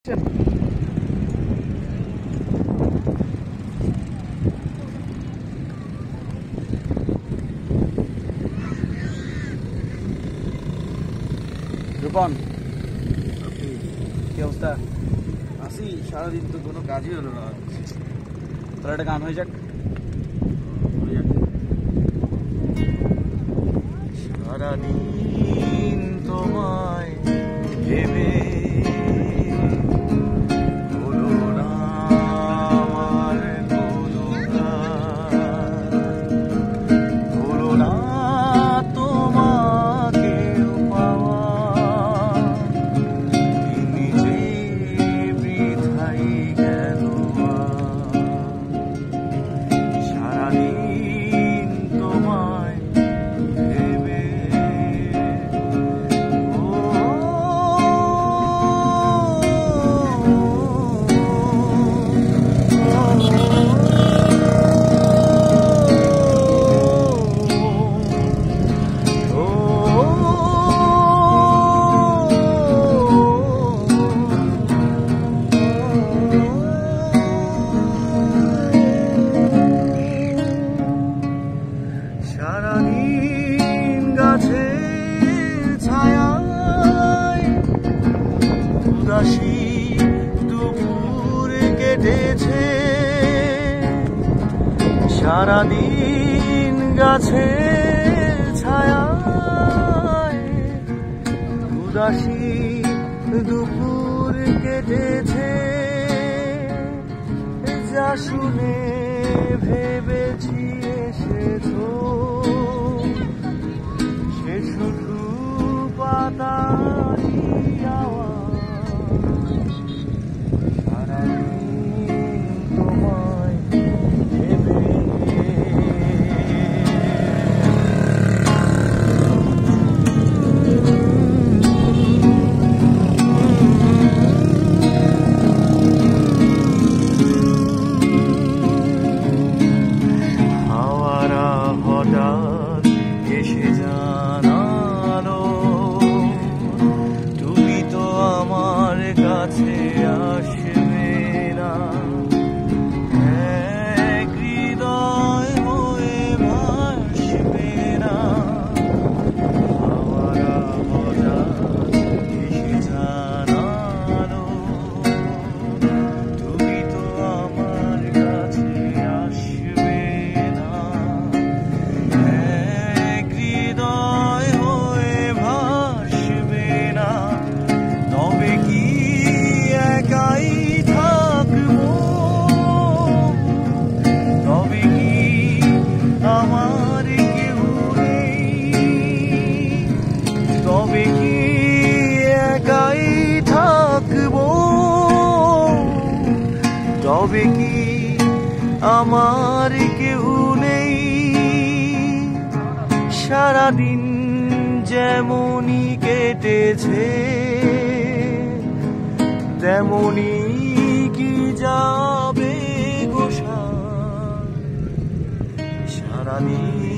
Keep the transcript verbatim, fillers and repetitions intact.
রূপন কি অবস্থা? আসি সারাদিন তো কোনো কাজই হলো না, তাহলে একটা গান হয়ে যাক। সারাদিন তোমায় ভেবে সারাদিন গাছের ছায়ায় উদাসী দুপুর কেটেছে, সারাদিন গাছের ছায়ায় উদাসী দুপুর কেটেছে। যা শুনে ভেবেছি এসেছো সে শুধু পাতারি আওয়াজ। সারাদিন তোমায় ভেবে হঠাৎ এসে জানালো তুমি তো আমার কাছে আসবে না, এক হৃদয় হয়ে ভাসবে না। হাওয়ারা হঠাৎ এসে জানালো তুমি তো আমার কাছে আসবে না, তবে কি একাই থাকবো, তবে কি আমার কেউ নেই, তবে কি একাই থাকবো, তবে কি আমার কেউ নেই। সারাদিন যেমনই কেটেছে তেমনি কি যাবে গো সারাদিন।